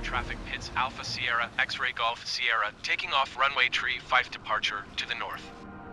traffic Pitts Alpha Sierra X-Ray Golf Sierra, taking off runway tree 5 departure to the north.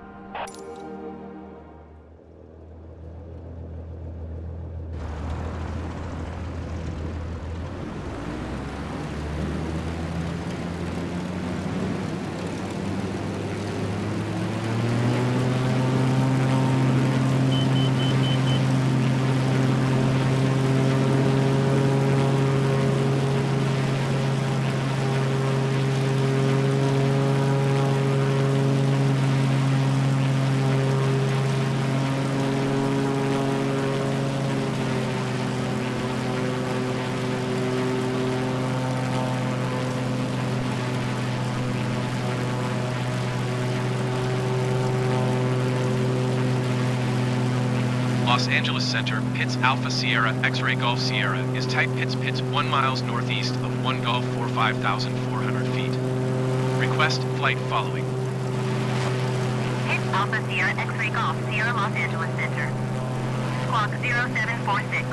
Los Angeles Center, Pitts Alpha Sierra X-Ray Golf Sierra is type Pitts 1 miles northeast of 1 Golf 45,400 feet. Request flight following. Pitts Alpha Sierra X-Ray Golf Sierra Los Angeles Center. Squawk 0746.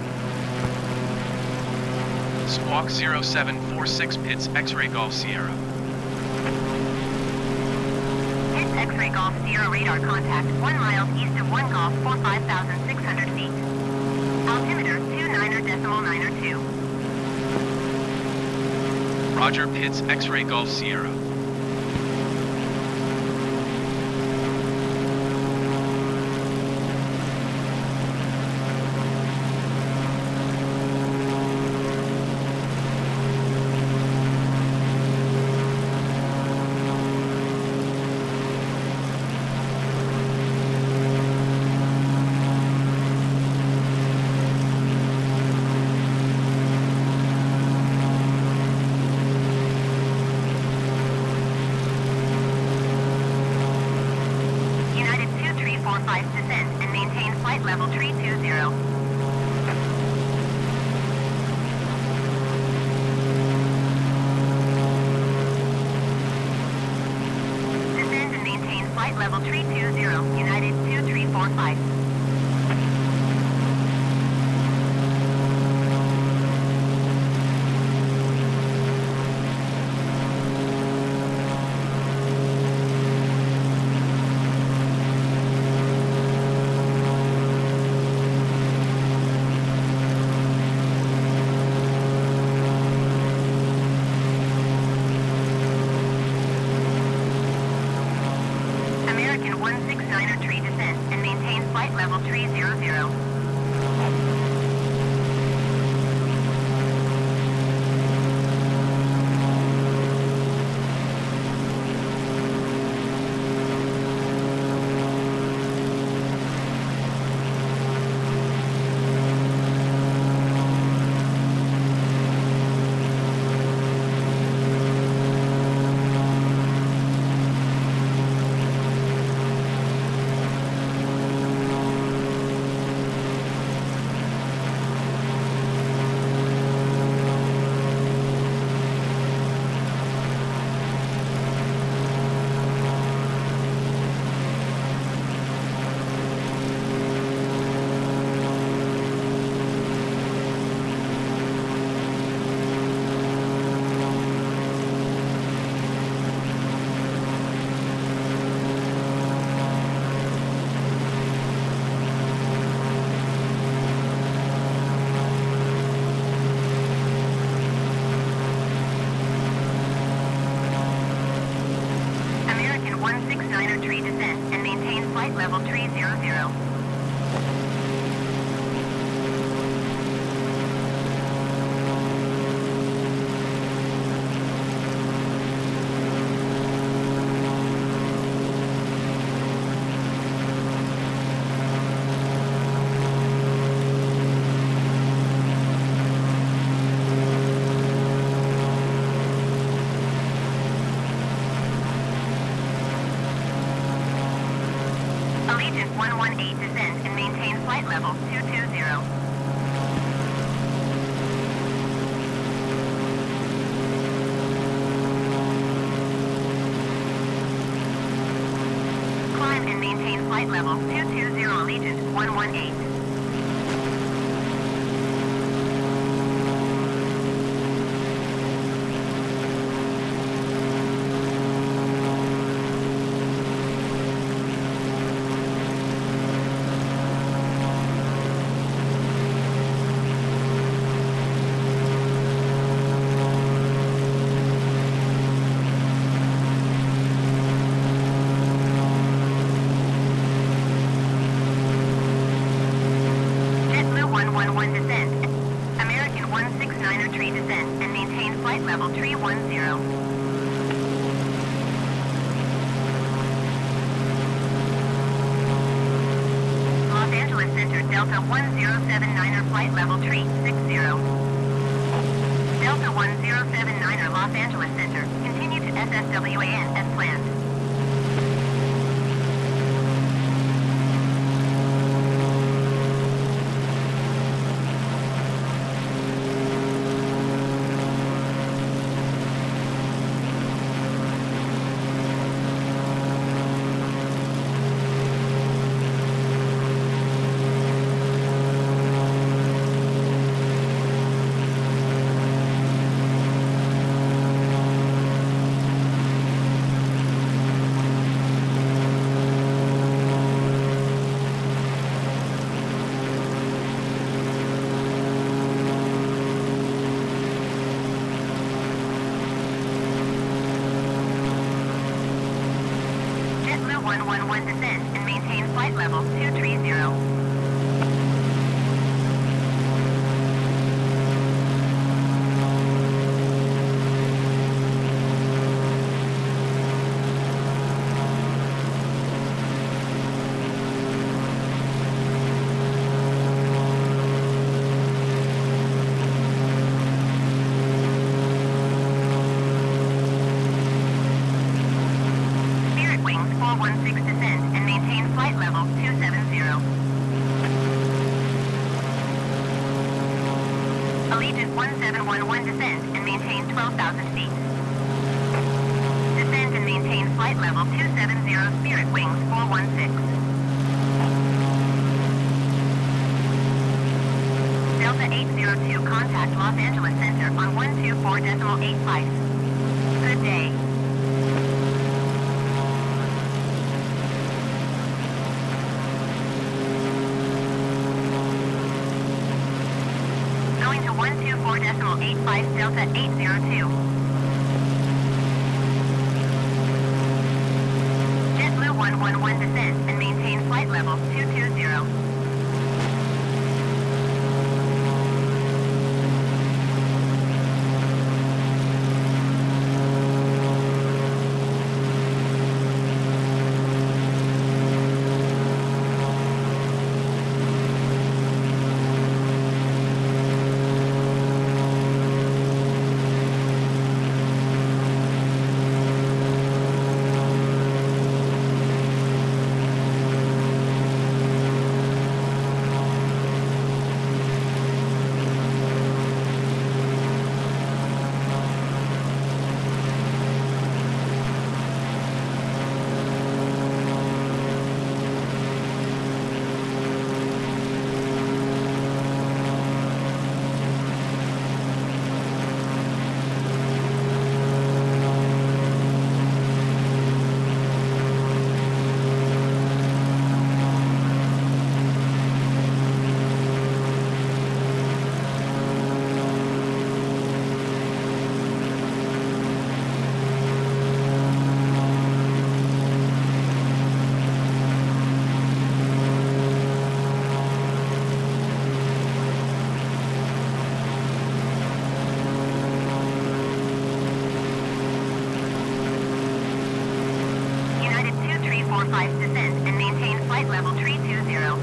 Squawk 0746 Pitts X-Ray Golf Sierra. X-Ray Golf Sierra radar contact 1 mile east of 1 Golf 45,600 feet. Altimeter 29.902. Roger Pitts X-Ray Golf Sierra. Descend and maintain flight level 320. Descend and maintain flight level 320, United 2345. American 169er tree descend and maintain flight level 300. American 169er tree descend and maintain flight level 300. Allegiant 118 descend and maintain flight level 220. Climb and maintain flight level 220 Allegiant 118. flight level 310. Los Angeles Center, Delta 1079er, flight level 360. Delta 1079er, Los Angeles Center, continue to SSWAN as planned. JetBlue 111 descend and maintain flight level 230. Spirit Wings 416 descend and maintain flight level 270. Allegiant 1711 descend and maintain 12,000 feet. Descend and maintain flight level 270, Spirit Wings 416. Delta 802, contact Los Angeles Center on 124.85. Good day. Going to 124.85, Delta 802. JetBlue 111 descend and maintain flight level 220. United 2345 descend and maintain flight level 320.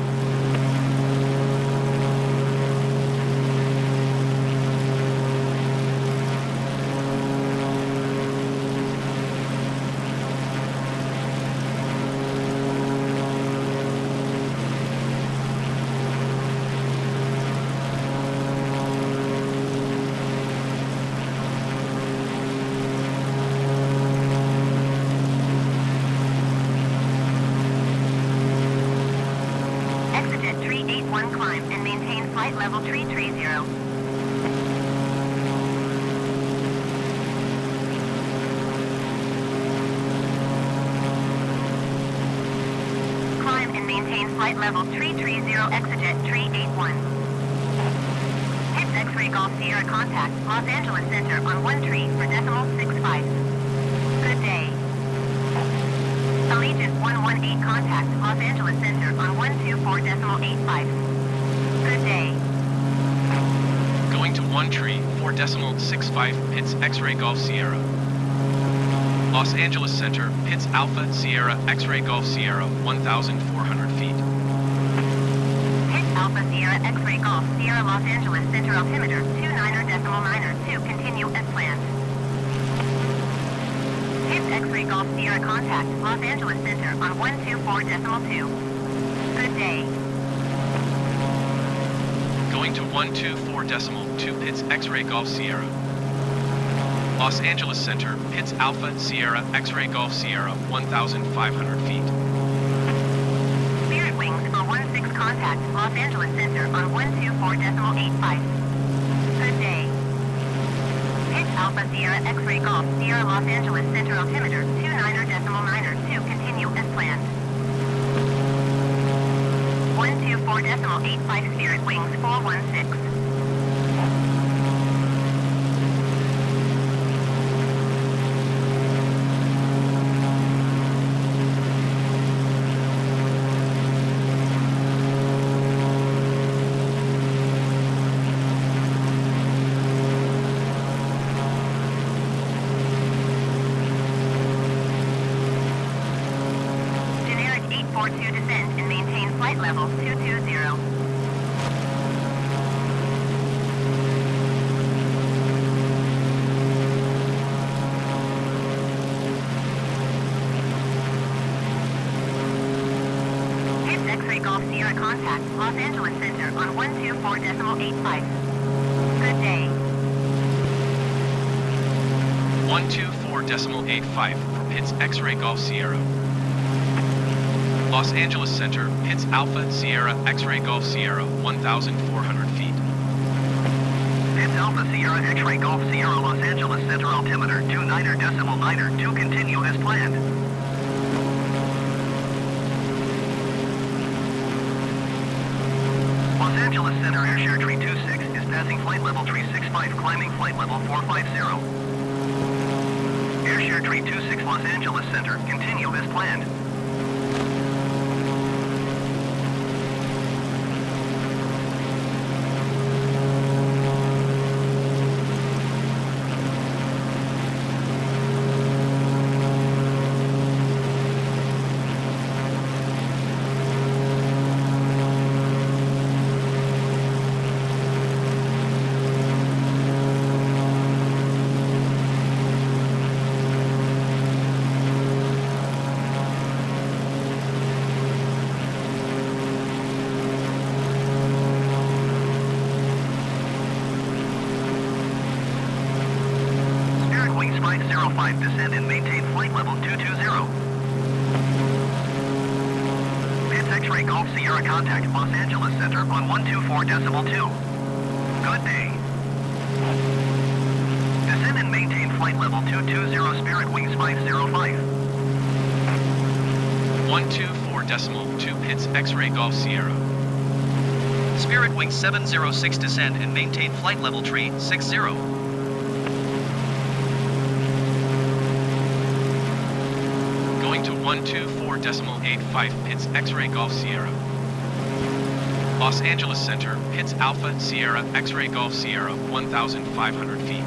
Exit 381, climb and maintain flight level 330. Climb and maintain flight level 330, Exit 381. Hits X-Ray Golf Sierra, contact Los Angeles Center on 13.65. Good day. Allegiant 118, contact Los Angeles Center on 124.85. Good day. Going to 1 tree, 4.65 Pitts X-Ray Golf Sierra. Los Angeles Center, Pitts Alpha Sierra X-Ray Golf Sierra, 1,400 feet. Pitts Alpha Sierra X-Ray Golf Sierra Los Angeles Center altimeter 29.9 continue as planned. Pitts X-Ray Golf Sierra contact Los Angeles Center on 124.2. Good day. Going to 124.2 Pitts X-Ray Golf Sierra. Los Angeles Center, Pitts Alpha Sierra X-Ray Golf Sierra, 1,500 feet. Spirit Wings 416 contact Los Angeles Center on 124.85. Good day. Pitts Alpha Sierra X-Ray Golf Sierra Los Angeles Center altimeter 29.9 continue as planned. 124.85 Spirit Wings 416. Generic 842 descend and maintain flight level 220. Pitts X-Ray Golf Sierra contact Los Angeles Center on 124.85. Good day. 124.85 for Pitts X-Ray Golf Sierra. Los Angeles Center, Pitts Alpha Sierra X-Ray Golf Sierra, 1,400 feet. Pitts Alpha Sierra X-Ray Golf Sierra Los Angeles Center altimeter 29.9 continue as planned. Los Angeles Center Airshare Tree 26 is passing flight level Tree 65, climbing flight level 450. Airshare Tree 26 Los Angeles Center, continue as planned. Wings 505 descend and maintain flight level 220. Pitts X-Ray Golf Sierra contact Los Angeles Center on 124.2. Good day. Descend and maintain flight level 220 Spirit Wings 505. 124.2 Pitts X-Ray Golf Sierra. Spirit Wing 706 descend and maintain flight level tree 60. Going to 124.85 Pitts X-Ray Golf Sierra. Los Angeles Center, Pitts Alpha Sierra X-Ray Golf Sierra, 1,500 feet.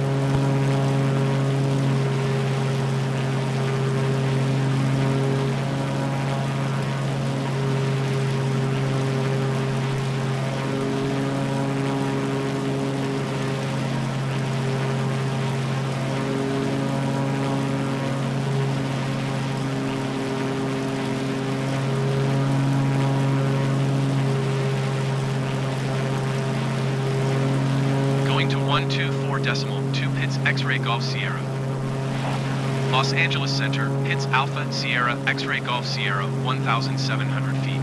Going to 124.2 Pitts X-Ray Golf Sierra. Los Angeles Center, Pitts Alpha Sierra X-Ray Golf Sierra, 1,700 feet.